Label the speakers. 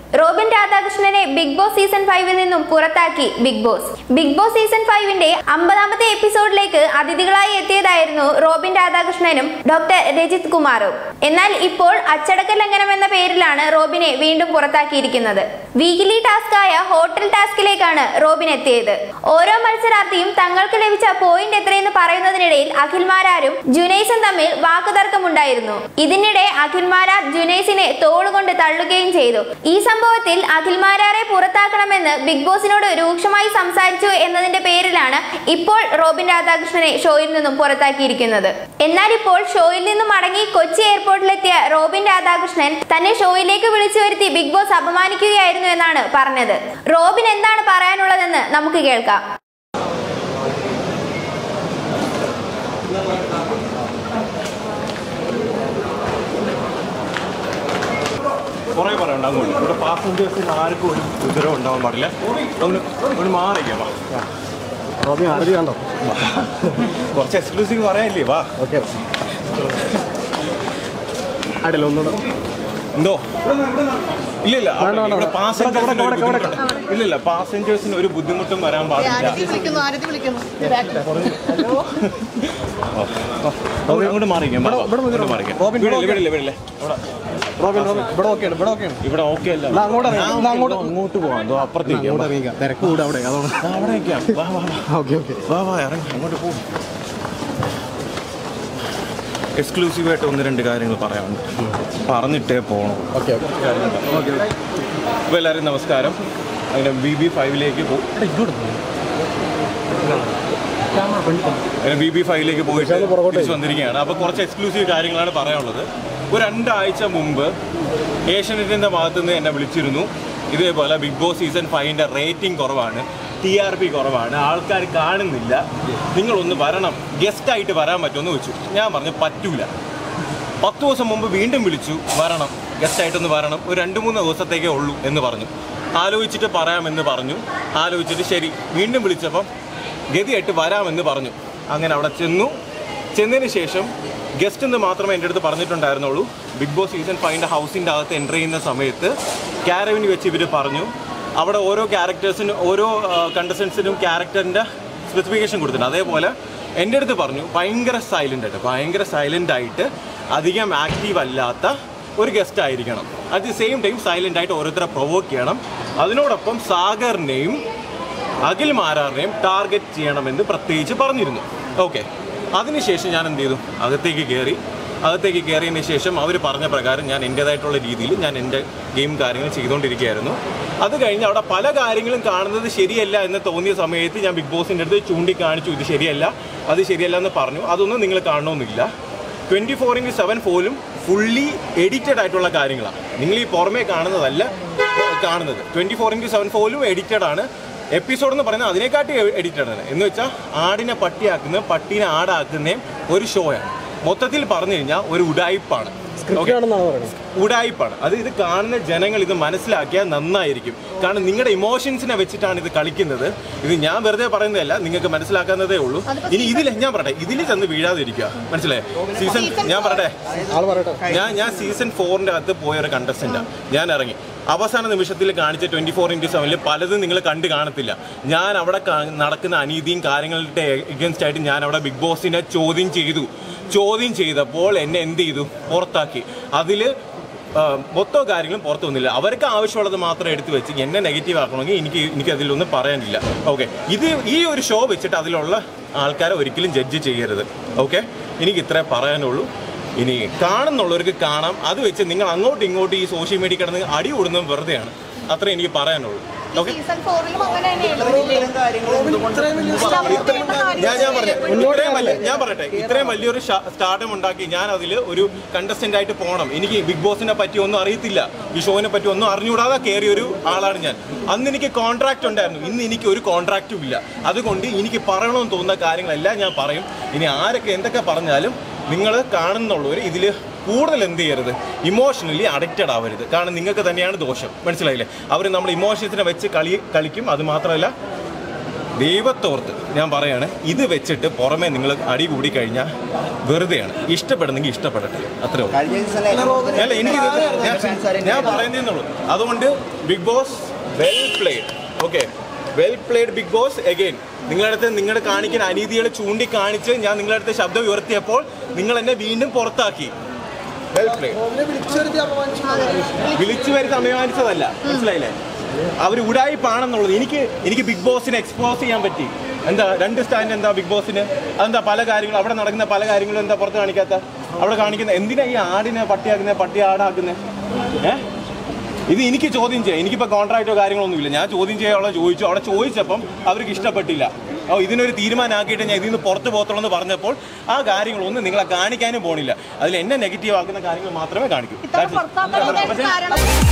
Speaker 1: Robin രാധാകൃഷ്ണനെ Bigg Boss season 5-ൽ നിന്നും പുറത്താക്കി Bigg Boss. Bigg Boss season 5-ന്റെ 50ാമത്തെ എപ്പിസോഡിലേക്ക് അതിഥികളായി എത്തിയതായിരുന്നു റോബിൻ രാധാകൃഷ്ണനും ഡോക്ടർ രജിത് കുമാറും. എന്നാൽ ഇപ്പോൾ അച്ചടക്ക ലംഘനം എന്ന പേരിലാണ് റോബിനെ വീണ്ടും പുറത്താക്കിയിരിക്കുന്നത്. വീക്കിലി ടാസ്കായ ഹോട്ടൽ ടാസ്കിലേക്കാണ് റോബിൻ എത്തിയത്. ഓരോ മത്സരാർത്ഥിയും തങ്ങൾക്ക് ലഭിച്ച പോയിന്റ് എത്രയെന്ന് പറയുന്നതിനിടയിൽ അഖിൽമാരാരും ജുനൈസും തമ്മിൽ വാക്കുതർക്കമുണ്ടായിരുന്നു. ഇതിനിടെ അഖിൽമാരാർ ജുനൈസിനെ തോളുകൊണ്ട് തള്ളുകയും ചെയ്തു. ഈ സംഭവത്തിൽ അഖിൽമാരാരെ പുറത്താക്കണമെന്ന് ബിഗ് ബോസിനോട് രൂക്ഷമായി സംസാരിച്ചു എന്നതിന്റെ പേരിലാണ് ഇപ്പോൾ റോബിൻ രാധാകൃഷ്ണനെ ഷോയിൽ നിന്നും പുറത്താക്കിയിരിക്കുന്നത്. എന്നാൽ ഇപ്പോൾ ഷോയിൽ നിന്നും മടങ്ങി കൊച്ചി എയർപോർട്ടിലെത്തിയ റോബിൻ രാധാകൃഷ്ണൻ തന്നെ ഷോയിലേക്ക് വിളിച്ചു വരുത്തി ബിഗ് ബോസ് അപമാനിക്കുകയായിരുന്നു എന്നാണ് പറഞ്ഞത്. റോബിൻ എന്താണ് പറയാനുള്ളതെന്ന് നമുക്ക് കേൾക്കാം.
Speaker 2: കുറേ പറയാനുണ്ടാകും. ഇവിടെ പാസഞ്ചേഴ്സിന് ആർക്കും ഒരു ഉപദ്രവം ഉണ്ടാവാൻ പാടില്ല. ഒന്ന് മാറിക്കാം.
Speaker 3: റോബിൻ ആദ്യം കണ്ടോ?
Speaker 2: കുറച്ച് എക്സ്ക്ലൂസീവ് പറയാനില്ലേ? വാ.
Speaker 3: ഓക്കെ അടില്ല ഒന്നുകൂടെ
Speaker 2: എന്തോ ഇല്ലില്ല ഇല്ലില്ല പാസഞ്ചേഴ്സിന് ഒരു ബുദ്ധിമുട്ടും വരാൻ പാടില്ല. അങ്ങോട്ട് മാറിക്കാം. ഇവിടെ ഓക്കെ അല്ല. അങ്ങോട്ട് പോവാം. അപ്പുറത്തേക്ക്
Speaker 3: തിരക്ക് കൂടെ അവിടെ
Speaker 2: അവിടേക്കാം. അങ്ങോട്ട് പോകും. എക്സ്ക്ലൂസീവായിട്ട് ഒന്ന് രണ്ട് കാര്യങ്ങൾ പറയാനുണ്ട്. പറഞ്ഞിട്ടേ പോകണം. അപ്പോൾ എല്ലാവരും നമസ്കാരം. അങ്ങനെ BB5-ലേക്ക് പോകും. BB5-ലേക്ക് പോയിട്ട് തിരിച്ച് വന്നിരിക്കുകയാണ്. അപ്പോൾ കുറച്ച് എക്സ്ക്ലൂസീവ് കാര്യങ്ങളാണ് പറയാനുള്ളത്. ഒരു 2 ആഴ്ച മുമ്പ് ഏഷ്യാനെറ്റിൻ്റെ ഭാഗത്തുനിന്ന് എന്നെ വിളിച്ചിരുന്നു. ഇതേപോലെ ബിഗ് ബോസ് സീസൺ 5-ന്റെ റേറ്റിംഗ് കുറവാണ്, TRP കുറവാണ്, ആൾക്കാർ കാണുന്നില്ല, നിങ്ങളൊന്ന് വരണം, ഗസ്റ്റായിട്ട് വരാൻ പറ്റുമെന്ന് ചോദിച്ചു. ഞാൻ പറഞ്ഞു പറ്റൂല. 10 ദിവസം മുമ്പ് വീണ്ടും വിളിച്ചു, വരണം, ഗസ്റ്റായിട്ടൊന്ന് വരണം, ഒരു 2-3 ദിവസത്തേക്കേ ഉള്ളൂ എന്ന് പറഞ്ഞു. ആലോചിച്ചിട്ട് പറയാമെന്ന് പറഞ്ഞു. ആലോചിച്ചിട്ട് ശരി, വീണ്ടും വിളിച്ചപ്പം ഗതിയായിട്ട് വരാമെന്ന് പറഞ്ഞു. അങ്ങനെ അവിടെ ചെന്നതിന് ശേഷം ഗസ്റ്റ് എന്ന് മാത്രമേ എൻ്റെ അടുത്ത് പറഞ്ഞിട്ടുണ്ടായിരുന്നുള്ളൂ. ബിഗ് ബോസ് സീസൺ 5-ന്റെ ഹൗസിൻ്റെ അകത്ത് എൻ്റർ ചെയ്യുന്ന സമയത്ത് ക്യാരവിന് വെച്ച് ഇവർ പറഞ്ഞു, അവിടെ ഓരോ ക്യാരക്ടേഴ്സിനും ഓരോ കണ്ടസ്റ്റൻസിനും ക്യാരക്ടറിൻ്റെ സ്പെസിഫിക്കേഷൻ കൊടുത്തിട്ടുണ്ട്. അതേപോലെ എൻ്റെ അടുത്ത് പറഞ്ഞു ഭയങ്കര സൈലൻ്റ് ആയിട്ട് അധികം ആക്റ്റീവ് അല്ലാത്ത ഒരു ഗസ്റ്റ് ആയിരിക്കണം. At the same time silent ആയിട്ട് ഓരോരുത്തരെ പ്രൊവോക്ക് ചെയ്യണം. അതിനോടൊപ്പം സാഗറിനെയും അഖിൽ മാരാറിനെയും ടാർഗറ്റ് ചെയ്യണമെന്ന് പ്രത്യേകിച്ച് പറഞ്ഞിരുന്നു. ഓക്കെ, അതിനുശേഷം ഞാൻ എന്ത് ചെയ്തു? അകത്തേക്ക് കയറിയതിന് ശേഷം അവർ പറഞ്ഞ പ്രകാരം ഞാൻ എൻ്റേതായിട്ടുള്ള രീതിയിൽ ഞാൻ എൻ്റെ ഗെയിം കാര്യങ്ങൾ ചെയ്തുകൊണ്ടിരിക്കുകയായിരുന്നു. അത് കഴിഞ്ഞ് അവിടെ പല കാര്യങ്ങളും കാണുന്നത് ശരിയല്ല എന്ന് തോന്നിയ സമയത്ത് ഞാൻ ബിഗ് ബോസിൻ്റെ അടുത്ത് ചൂണ്ടിക്കാണിച്ചു, ഇത് ശരിയല്ല, അത് ശരിയല്ല എന്ന് പറഞ്ഞു. അതൊന്നും നിങ്ങൾ കാണണമെന്നില്ല. 24/7 പോലും ഫുള്ളി എഡിറ്റഡ് ആയിട്ടുള്ള കാര്യങ്ങളാണ്. നിങ്ങൾ ഈ പുറമേ കാണുന്നതല്ല കാണുന്നത്. 24/7 പോലും എഡിറ്റഡ് ആണ്. എപ്പിസോഡ് എന്ന് പറയുന്നത് അതിനെക്കാട്ടി എഡിറ്റഡ് ആണ്. എന്ന് വെച്ചാൽ ആടിനെ പട്ടിയാക്കുന്ന, പട്ടീനെ ആടാക്കുന്നതും ഒരു ഷോയാണ്. മൊത്തത്തിൽ പറഞ്ഞു കഴിഞ്ഞാൽ ഒരു ഉഡായിപ്പാണ്. അത് ഇത് കാണുന്ന ജനങ്ങൾ ഇത് മനസ്സിലാക്കിയാൽ നന്നായിരിക്കും. കാരണം നിങ്ങളുടെ ഇമോഷൻസിനെ വെച്ചിട്ടാണ് ഇത് കളിക്കുന്നത്. ഇത് ഞാൻ വെറുതെ പറയുന്നതല്ല, നിങ്ങൾക്ക് മനസ്സിലാക്കാവുന്നതേ ഉള്ളൂ. ഇനി ഞാൻ പറയട്ടെ, ഇതിൽ ചെന്ന് വീഴാതിരിക്കുക. മനസ്സിലായേ? ഞാൻ സീസൺ 4-ന്റെ അകത്ത് പോയൊരു കണ്ടസ്റ്റൻ്റാണ്. ഞാൻ ഇറങ്ങി അവസാന നിമിഷത്തിൽ കാണിച്ച 24/7 പലതും നിങ്ങൾ കണ്ടു കാണത്തില്ല. ഞാൻ അവിടെ നടക്കുന്ന അനീതിയും കാര്യങ്ങളുടെ എഗൻസ്റ്റ് ആയിട്ട് ഞാൻ അവിടെ ബിഗ് ബോസിനെ ചോദ്യം ചെയ്തപ്പോൾ എന്നെ എന്ത് ചെയ്തു? പുറത്താക്കി. അതിൽ മൊത്തം കാര്യങ്ങളും പുറത്തു വന്നില്ല. അവർക്ക് ആവശ്യമുള്ളത് മാത്രം എടുത്തു വെച്ച് എന്നെ നെഗറ്റീവ് ആക്കണമെങ്കിൽ എനിക്ക് അതിലൊന്നും പറയാനില്ല. ഓക്കെ, ഈ ഒരു ഷോ വെച്ചിട്ട് അതിലുള്ള ആൾക്കാരെ ഒരിക്കലും ജഡ്ജ് ചെയ്യരുത്. ഓക്കെ, എനിക്ക് ഇത്രേ പറയാനുള്ളൂ. ഇനി കാണുന്നുള്ളവർക്ക് കാണാം. അത് വെച്ച് നിങ്ങൾ അങ്ങോട്ടും ഇങ്ങോട്ടും ഈ സോഷ്യൽ മീഡിയ കിടന്ന് അടി കൂടുന്നത് വെറുതെയാണ്. അത്രേ എനിക്ക് പറയാനുള്ളൂ. ഓക്കെ, ഞാൻ പറയട്ടെ, ഇത്രയും വലിയൊരു സ്റ്റാർഡം ഉണ്ടാക്കി ഞാൻ അതിൽ ഒരു കണ്ടസ്റ്റന്റ് ആയിട്ട് പോകണം. എനിക്ക് ബിഗ് ബോസിനെ പറ്റി ഒന്നും അറിയത്തില്ല, ഈ ഷോനെ പറ്റി ഒന്നും അറിഞ്ഞുകൂടാതെ കയറിയൊരു ആളാണ് ഞാൻ. അന്ന് എനിക്ക് കോൺട്രാക്ട് ഉണ്ടായിരുന്നു, ഇന്ന് എനിക്ക് ഒരു കോൺട്രാക്റ്റും ഇല്ല. അതുകൊണ്ട് എനിക്ക് പറയണമെന്ന് തോന്നുന്ന കാര്യങ്ങളെല്ലാം ഞാൻ പറയും. ഇനി ആരൊക്കെ എന്തൊക്കെ പറഞ്ഞാലും നിങ്ങൾ കാണുന്നുള്ളവർ ഇതിൽ കൂടുതൽ എന്ത് ചെയ്യരുത്? ഇമോഷണലി അഡിക്റ്റഡ് ആവരുത്. കാരണം നിങ്ങൾക്ക് തന്നെയാണ് ദോഷം. മനസ്സിലായില്ലേ? അവർ നമ്മൾ ഇമോഷൻസിനെ വെച്ച് കളിക്കും. അത് മാത്രമല്ല, ദൈവത്തോർത്ത് ഞാൻ പറയാണ്, ഇത് വെച്ചിട്ട് പുറമെ നിങ്ങൾ അടി കൂടി കഴിഞ്ഞാൽ വെറുതെയാണ്. ഇഷ്ടപ്പെടുന്നെങ്കിൽ ഇഷ്ടപ്പെടട്ടെ, അത്രേ ഉള്ളൂ. അല്ല, എനിക്ക് ഞാൻ പറയുന്നേന്നുള്ളൂ. അതുകൊണ്ട് Bigg Boss well played. Okay, well played Bigg Boss. Again നിങ്ങളുടെ അടുത്ത് നിങ്ങളുടെ കാണിക്കുന്ന അനീതികളെ ചൂണ്ടിക്കാണിച്ച് ഞാൻ നിങ്ങളുടെ അടുത്ത് ശബ്ദം ഉയർത്തിയപ്പോൾ നിങ്ങൾ എന്നെ വീണ്ടും പുറത്താക്കി. Well played. വിളിച്ചു വരുത്തി അഭിമാനിച്ചതല്ല, മനസ്സിലായില്ലേ? അവർ ഉടായിപ്പാണെന്നുള്ളത് എനിക്ക് ബിഗ് ബോസിനെ എക്സ്പോസ് ചെയ്യാൻ പറ്റി. എന്താ 2 സ്റ്റാൻഡ് എന്താ ബിഗ് ബോസിന്? അതെന്താ പല കാര്യങ്ങളും അവിടെ നടക്കുന്ന പല കാര്യങ്ങളും എന്താ പുറത്ത് കാണിക്കാത്ത? അവിടെ കാണിക്കുന്ന എന്തിനാ ഈ ആടിനെ പട്ടിയാക്കുന്നത്, പട്ടി ആടാക്കുന്നത്? ഇത് എനിക്ക് ചോദ്യം ചെയ്യാം. എനിക്കിപ്പോൾ കോൺട്രാക്റ്റോ കാര്യങ്ങളൊന്നുമില്ല. ഞാൻ ചോദ്യം ചെയ്യാനുള്ള ചോദിച്ചു. അവിടെ ചോദിച്ചപ്പം അവർക്ക് ഇഷ്ടപ്പെട്ടില്ല. ഇതിനൊരു തീരുമാനമാക്കിയിട്ട് ഞാൻ ഇതിൽ നിന്ന് പുറത്ത് പോകത്തുള്ളൂ എന്ന് പറഞ്ഞപ്പോൾ ആ കാര്യങ്ങളൊന്നും നിങ്ങളെ കാണിക്കാനും പോണില്ല. അതിൽ എന്നെ നെഗറ്റീവ് ആക്കുന്ന കാര്യങ്ങൾ മാത്രമേ കാണിക്കൂ.